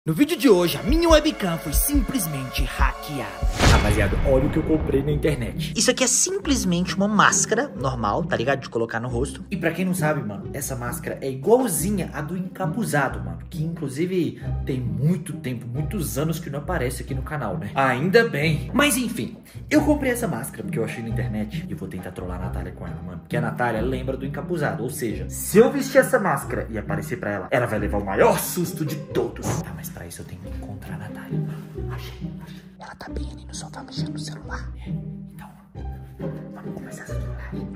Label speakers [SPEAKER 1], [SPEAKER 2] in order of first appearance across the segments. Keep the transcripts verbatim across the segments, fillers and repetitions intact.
[SPEAKER 1] No vídeo de hoje, a minha webcam foi simplesmente hackeada. Rapaziada, olha o que eu comprei na internet. Isso aqui é simplesmente uma máscara normal, tá ligado? De colocar no rosto. E pra quem não sabe, mano, essa máscara é igualzinha a do encapuzado, mano. Que inclusive tem muito tempo, muitos anos que não aparece aqui no canal, né? Ainda bem. Mas enfim, eu comprei essa máscara porque eu achei na internet. E eu vou tentar trollar a Natália com ela, mano. Porque a Natália lembra do encapuzado. Ou seja, se eu vestir essa máscara e aparecer pra ela, ela vai levar o maior susto de todos. Tá, mas pra isso eu tenho que encontrar a Natália. Achei, achei. Ela tá bem ali no sofá mexendo no celular. É, então, vamos começar essa trollagem.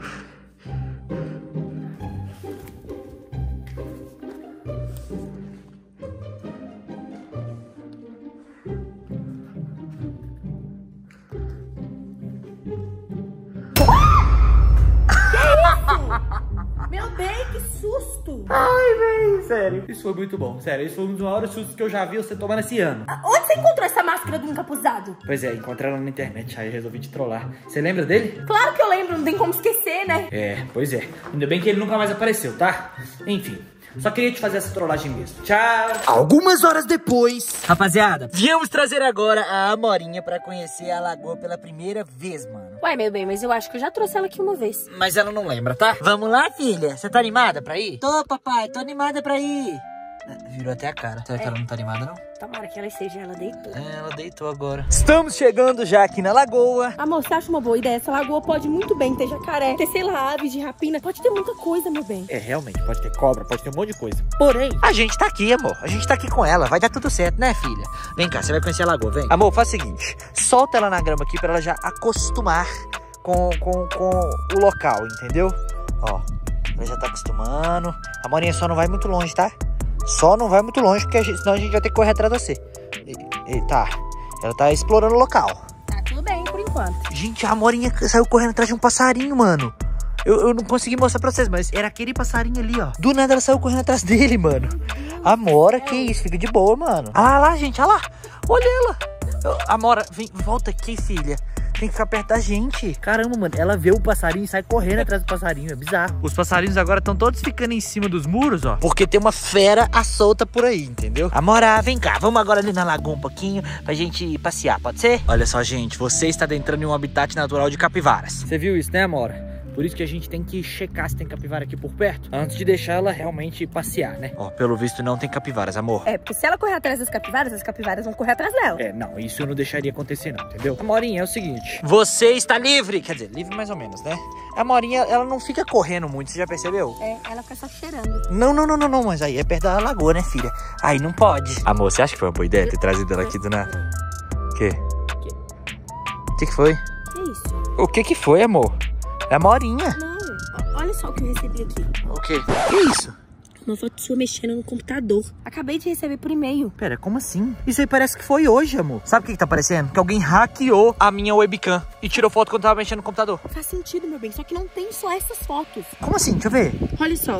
[SPEAKER 2] Meu bem, que susto!
[SPEAKER 1] Ai, véi, sério. Isso foi muito bom, sério. Isso foi um dos maiores sustos que eu já vi você tomar nesse ano.
[SPEAKER 2] Onde você encontrou essa máscara do encapuzado?
[SPEAKER 1] Pois é, encontrei ela na internet, aí eu resolvi te trollar. Você lembra dele?
[SPEAKER 2] Claro que eu lembro, não tem como esquecer, né?
[SPEAKER 1] É, pois é. Ainda bem que ele nunca mais apareceu, tá? Enfim. Só queria te fazer essa trollagem mesmo. Tchau! Algumas horas depois... Rapaziada, viemos trazer agora a Amorinha pra conhecer a lagoa pela primeira vez, mano.
[SPEAKER 2] Ué, meu bem, mas eu acho que eu já trouxe ela aqui uma vez.
[SPEAKER 1] Mas ela não lembra, tá? Vamos lá, filha? Você tá animada pra ir? Tô, papai. Tô animada pra ir. Virou até a cara. Será que ela não tá animada, não?
[SPEAKER 2] Tomara que ela esteja, ela deitou.
[SPEAKER 1] É, ela deitou agora. Estamos chegando já aqui na lagoa.
[SPEAKER 2] Amor, você acha uma boa ideia? Essa lagoa pode muito bem ter jacaré, ter, sei lá, aves de rapina. Pode ter muita coisa, meu bem.
[SPEAKER 1] É, realmente, pode ter cobra, pode ter um monte de coisa. Porém, a gente tá aqui, amor. A gente tá aqui com ela. Vai dar tudo certo, né, filha? Vem cá, você vai conhecer a lagoa, vem. Amor, faz o seguinte. Solta ela na grama aqui pra ela já acostumar com, com, com o local, entendeu? Ó, ela já tá acostumando. A Morinha só não vai muito longe, tá? Só não vai muito longe, porque a gente, senão a gente vai ter que correr atrás de você. E, e, tá, ela tá explorando o local.
[SPEAKER 2] Tá tudo bem, por enquanto.
[SPEAKER 1] Gente, a Morinha saiu correndo atrás de um passarinho, mano. Eu, eu não consegui mostrar pra vocês, mas era aquele passarinho ali, ó. Do nada ela saiu correndo atrás dele, mano. Amora, que isso, fica de boa, mano. Ah lá, lá, gente, olha lá. Olha ela. Amora, vem, volta aqui, filha. Tem que ficar perto da gente. Caramba, mano, ela vê o passarinho e sai correndo atrás do passarinho, é bizarro. Os passarinhos agora estão todos ficando em cima dos muros, ó. Porque tem uma fera à solta por aí, entendeu? Amora, vem cá, vamos agora ali na lagoa um pouquinho pra gente passear, pode ser? Olha só, gente, você está adentrando em um habitat natural de capivaras. Você viu isso, né, Amora? Por isso que a gente tem que checar se tem capivara aqui por perto, antes de deixar ela realmente passear, né? Ó, pelo visto não tem capivaras, amor.
[SPEAKER 2] É, porque se ela correr atrás das capivaras, as capivaras vão correr atrás dela.
[SPEAKER 1] É, não, isso eu não deixaria acontecer não, entendeu? Amorinha, é o seguinte, você está livre, quer dizer, livre mais ou menos, né? A Amorinha, ela não fica correndo muito, você já percebeu?
[SPEAKER 2] É, ela fica só cheirando.
[SPEAKER 1] Não, não, não, não, não, mas aí é perto da lagoa, né, filha? Aí não pode. Amor, você acha que foi uma boa ideia ter trazido ela aqui do nada? O quê? O que que foi?
[SPEAKER 2] Que isso?
[SPEAKER 1] O que que foi, amor? É a Amorinha.
[SPEAKER 2] Não. Olha só o que eu recebi aqui.
[SPEAKER 1] O quê? Que isso?
[SPEAKER 2] Uma foto sua mexendo no computador. Acabei de receber por e-mail.
[SPEAKER 1] Pera, como assim? Isso aí parece que foi hoje, amor. Sabe o que que tá parecendo? Que alguém hackeou a minha webcam e tirou foto quando tava mexendo no computador.
[SPEAKER 2] Faz sentido, meu bem. Só que não tem só essas fotos.
[SPEAKER 1] Como assim? Deixa eu ver.
[SPEAKER 2] Olha só.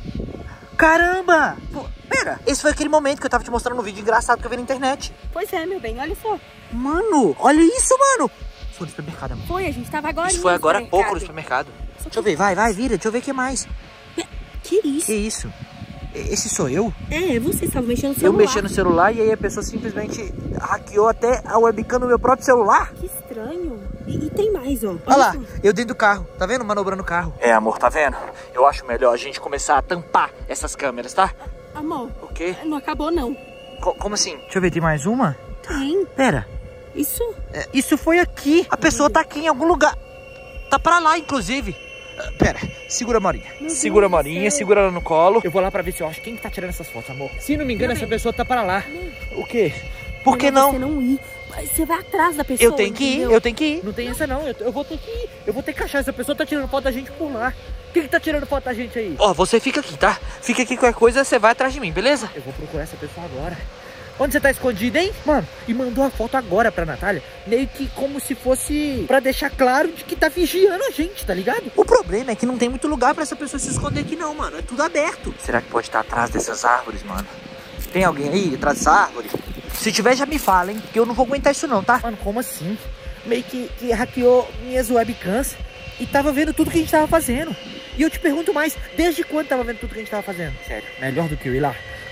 [SPEAKER 1] Caramba! Pô, pera, esse foi aquele momento que eu tava te mostrando no vídeo engraçado que eu vi na internet.
[SPEAKER 2] Pois é, meu bem. Olha só.
[SPEAKER 1] Mano, olha isso, mano. Foi no supermercado, amor.
[SPEAKER 2] Foi, a gente tava agora
[SPEAKER 1] Isso foi agora há pouco no supermercado. Deixa eu ver, vai, vai, vira. Deixa eu ver o que mais.
[SPEAKER 2] Que isso?
[SPEAKER 1] Que isso? Esse sou eu?
[SPEAKER 2] É, você estava mexendo no
[SPEAKER 1] Eu
[SPEAKER 2] celular.
[SPEAKER 1] mexi no celular e aí a pessoa simplesmente hackeou até a webcam no meu próprio celular.
[SPEAKER 2] Que estranho. E, e tem mais, ó. Olha,
[SPEAKER 1] Olha lá,
[SPEAKER 2] só.
[SPEAKER 1] eu dentro do carro, tá vendo? Manobrando o carro. É, amor, tá vendo? Eu acho melhor a gente começar a tampar essas câmeras, tá?
[SPEAKER 2] Amor.
[SPEAKER 1] O quê?
[SPEAKER 2] Não acabou, não.
[SPEAKER 1] Co como assim? Deixa eu ver, tem mais uma?
[SPEAKER 2] Tem.
[SPEAKER 1] Pera.
[SPEAKER 2] Isso?
[SPEAKER 1] É, isso foi aqui. A pessoa tá aqui em algum lugar. Tá pra lá, inclusive. Uh, pera, segura a Morinha.
[SPEAKER 2] Meu
[SPEAKER 1] segura a
[SPEAKER 2] Deus
[SPEAKER 1] Morinha,
[SPEAKER 2] do céu.
[SPEAKER 1] segura ela no colo. Eu vou lá pra ver se eu acho quem que tá tirando essas fotos, amor. Se não me engano,
[SPEAKER 2] Meu
[SPEAKER 1] essa
[SPEAKER 2] bem.
[SPEAKER 1] pessoa tá pra lá.
[SPEAKER 2] Não.
[SPEAKER 1] O quê? Por que
[SPEAKER 2] Melhor
[SPEAKER 1] não?
[SPEAKER 2] Você não ir. Você vai atrás da pessoa.
[SPEAKER 1] Eu tenho que ir,
[SPEAKER 2] entendeu?
[SPEAKER 1] eu tenho que ir. Não tem essa não, eu, eu vou ter que ir. Eu vou ter que achar. Essa pessoa tá tirando foto da gente por lá. Quem que tá tirando foto da gente aí? Ó, você fica aqui, tá? Fica aqui, qualquer coisa, você vai atrás de mim, beleza? Eu vou procurar essa pessoa agora. Onde você tá escondido, hein? Mano, e mandou a foto agora pra Natália, meio que como se fosse pra deixar claro de que tá vigiando a gente, tá ligado? O problema é que não tem muito lugar pra essa pessoa se esconder aqui não, mano. É tudo aberto. Será que pode estar atrás dessas árvores, mano? Tem alguém aí atrás dessa árvore? Se tiver, já me fala, hein? Que eu não vou aguentar isso não, tá? Mano, como assim? Meio que, que hackeou minhas webcams e tava vendo tudo que a gente tava fazendo. E eu te pergunto mais, desde quando tava vendo tudo que a gente tava fazendo? Sério, melhor do que eu ir lá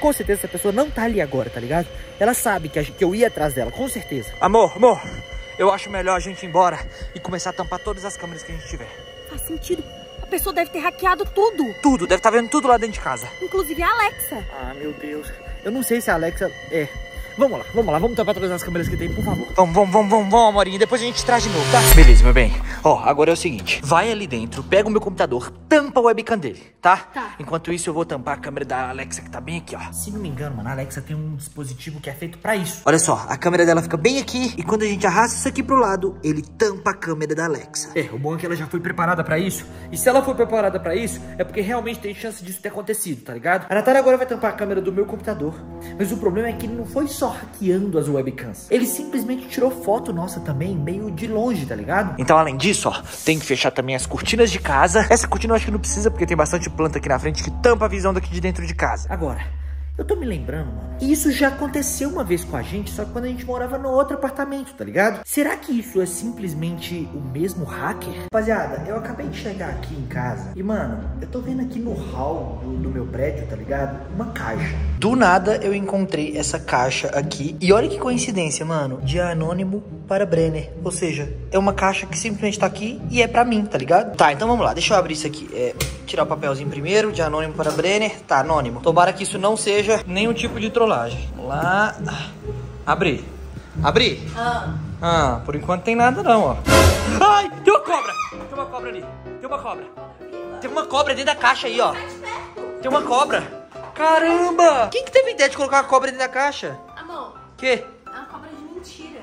[SPEAKER 1] com certeza essa pessoa não tá ali agora, tá ligado? Ela sabe que, a, que eu ia atrás dela, com certeza. Amor, amor, eu acho melhor a gente ir embora e começar a tampar todas as câmeras que a gente tiver.
[SPEAKER 2] Faz sentido. A pessoa deve ter hackeado tudo.
[SPEAKER 1] Tudo, deve estar vendo tudo lá dentro de casa.
[SPEAKER 2] Inclusive a Alexa.
[SPEAKER 1] Ah, meu Deus. Eu não sei se a Alexa é... Vamos lá, vamos lá, vamos tampar todas as câmeras que tem, por favor. Vamos, vamos, vamos, vamos, vamos, amorinho. Depois a gente traz de novo, tá? Beleza, meu bem. Ó, agora é o seguinte. Vai ali dentro, pega o meu computador, tampa a webcam dele, tá?
[SPEAKER 2] Tá.
[SPEAKER 1] Enquanto isso, eu vou tampar a câmera da Alexa, que tá bem aqui, ó. Se não me engano, mano, a Alexa tem um dispositivo que é feito pra isso. Olha só, a câmera dela fica bem aqui. E quando a gente arrasta isso aqui pro lado, ele tampa a câmera da Alexa. É, o bom é que ela já foi preparada pra isso. E se ela foi preparada pra isso, é porque realmente tem chance disso ter acontecido, tá ligado? A Natália agora vai tampar a câmera do meu computador. Mas o problema é que ele não foi só hackeando as webcams. Ele simplesmente tirou foto nossa também, meio de longe, tá ligado? Então, além disso, ó, tem que fechar também as cortinas de casa. Essa cortina eu acho que não precisa, porque tem bastante planta aqui na frente que tampa a visão daqui de dentro de casa. Agora, eu tô me lembrando, mano, que isso já aconteceu uma vez com a gente, só que quando a gente morava no outro apartamento, tá ligado? Será que isso é simplesmente o mesmo hacker? Rapaziada, eu acabei de chegar aqui em casa e, mano, eu tô vendo aqui no hall do, do meu prédio, tá ligado? Uma caixa. Do nada eu encontrei essa caixa aqui e olha que coincidência, mano, de anônimo para Brenner. Ou seja, é uma caixa que simplesmente tá aqui e é pra mim, tá ligado? Tá, então vamos lá, deixa eu abrir isso aqui. É, tirar o papelzinho primeiro, de anônimo para Brenner. Tá, anônimo. Tomara que isso não seja nenhum tipo de trollagem. Vamos lá. Abrir. Abrir?
[SPEAKER 2] Ah.
[SPEAKER 1] Ah, por enquanto tem nada não, ó. Ai, tem uma cobra. Tem uma cobra ali. Tem uma cobra. Tem uma cobra dentro da caixa aí, ó. Tem uma cobra. Caramba! Quem que teve a ideia de colocar uma cobra dentro da caixa?
[SPEAKER 2] Amor.
[SPEAKER 1] Que?
[SPEAKER 2] É uma cobra de mentira.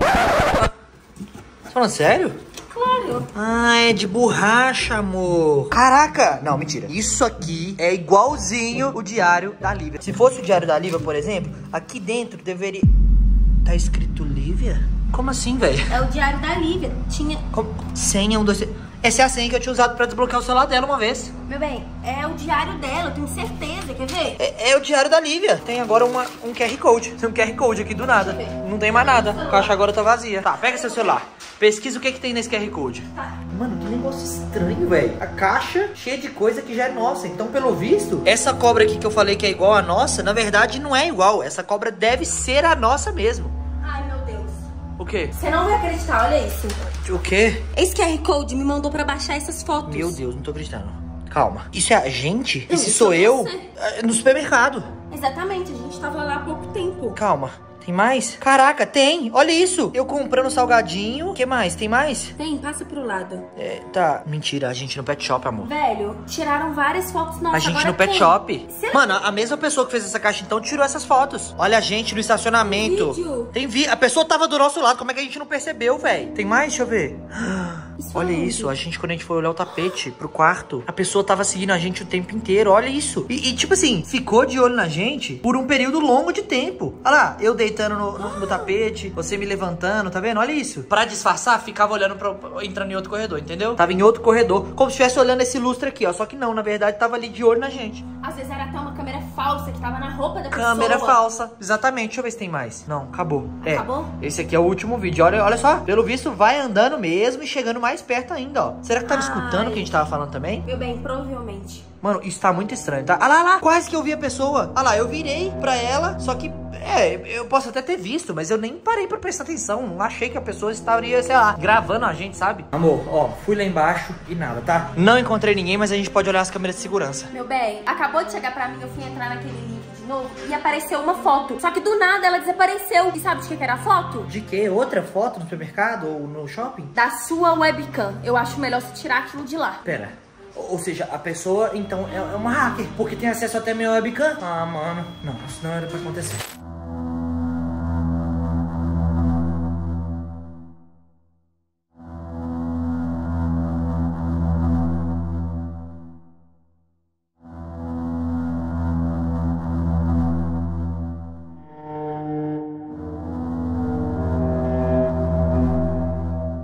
[SPEAKER 1] Tá falando sério?
[SPEAKER 2] Claro.
[SPEAKER 1] Ah, é de borracha, amor. Caraca! Não, mentira. Isso aqui é igualzinho o diário da Lívia. Se fosse o diário da Lívia, por exemplo, aqui dentro deveria... Tá escrito Lívia? Como assim, velho?
[SPEAKER 2] É o diário da Lívia. Tinha...
[SPEAKER 1] Como? Senha, um, dois, três... Essa é a senha que eu tinha usado pra desbloquear o celular dela uma vez.
[SPEAKER 2] Meu bem, é o diário dela, eu tenho certeza, quer ver?
[SPEAKER 1] É, é o diário da Lívia. Tem agora uma, um Q R Code. Tem um Q R Code aqui do nada. Não tem mais nada. A caixa agora tá vazia. Tá, pega seu celular. Pesquisa o que que tem nesse Q R Code.
[SPEAKER 2] Tá.
[SPEAKER 1] Mano, que negócio estranho, velho. A caixa cheia de coisa que já é nossa. Então, pelo visto, essa cobra aqui que eu falei que é igual a nossa, na verdade não é igual. Essa cobra deve ser a nossa mesmo.
[SPEAKER 2] Ai, meu Deus.
[SPEAKER 1] O quê?
[SPEAKER 2] Você não vai acreditar, olha isso.
[SPEAKER 1] O quê?
[SPEAKER 2] Esse Q R Code me mandou pra baixar essas fotos.
[SPEAKER 1] Meu Deus, não tô acreditando. Calma. Isso é a gente?
[SPEAKER 2] Não,
[SPEAKER 1] Esse
[SPEAKER 2] isso
[SPEAKER 1] sou
[SPEAKER 2] é
[SPEAKER 1] eu?
[SPEAKER 2] você.
[SPEAKER 1] É, no supermercado.
[SPEAKER 2] Exatamente, a gente tava lá há pouco tempo.
[SPEAKER 1] Calma. Tem mais? Caraca, tem! Olha isso! Eu comprando salgadinho. O que mais? Tem mais?
[SPEAKER 2] Vem, passa pro lado.
[SPEAKER 1] É, tá. Mentira, a gente no pet shop, amor.
[SPEAKER 2] Velho, tiraram várias fotos nossas.
[SPEAKER 1] A gente
[SPEAKER 2] agora
[SPEAKER 1] no pet
[SPEAKER 2] quem?
[SPEAKER 1] shop.
[SPEAKER 2] Será?
[SPEAKER 1] Mano, a mesma pessoa que fez essa caixa então tirou essas fotos. Olha a gente no estacionamento.
[SPEAKER 2] Tem vídeo?
[SPEAKER 1] Tem vi. A pessoa tava do nosso lado. Como é que a gente não percebeu, velho? Tem mais? Deixa eu ver.
[SPEAKER 2] Isso
[SPEAKER 1] Olha
[SPEAKER 2] aonde?
[SPEAKER 1] isso, a gente quando a gente foi olhar o tapete pro quarto, a pessoa tava seguindo a gente o tempo inteiro, olha isso. E, e, tipo assim, ficou de olho na gente por um período longo de tempo. Olha lá, eu deitando no, no, no tapete, você me levantando, tá vendo? Olha isso. Pra disfarçar, ficava olhando, pra, entrando em outro corredor, entendeu? Tava em outro corredor, como se estivesse olhando esse lustre aqui, ó. Só que não, na verdade, tava ali de olho na gente.
[SPEAKER 2] Às vezes era até uma câmera falsa que tava na roupa da
[SPEAKER 1] Câmera
[SPEAKER 2] pessoa.
[SPEAKER 1] falsa, exatamente. Deixa eu ver se tem mais. Não, acabou. É,
[SPEAKER 2] Acabou?
[SPEAKER 1] esse aqui é o último vídeo. Olha, olha só, pelo visto vai andando mesmo e chegando mais perto ainda, ó. Será que tava
[SPEAKER 2] Ai.
[SPEAKER 1] escutando o que a gente tava falando também?
[SPEAKER 2] Meu bem, provavelmente.
[SPEAKER 1] Mano, isso tá muito estranho, tá? Ah lá, lá, quase que eu vi a pessoa. Ah lá, eu virei pra ela, só que, é, eu posso até ter visto, mas eu nem parei pra prestar atenção. Não achei que a pessoa estaria, sei lá, gravando a gente, sabe? Amor, ó, fui lá embaixo e nada, tá? Não encontrei ninguém, mas a gente pode olhar as câmeras de segurança.
[SPEAKER 2] Meu bem, acabou de chegar pra mim, eu fui entrar naquele link de novo e apareceu uma foto. Só que do nada ela desapareceu. E sabe de que que era a foto?
[SPEAKER 1] De quê? Outra foto no supermercado ou no shopping?
[SPEAKER 2] Da sua webcam. Eu acho melhor você tirar aquilo de lá.
[SPEAKER 1] Pera. Ou seja, a pessoa, então, é uma hacker, porque tem acesso até a minha webcam. Ah, mano. Não, isso não era pra acontecer.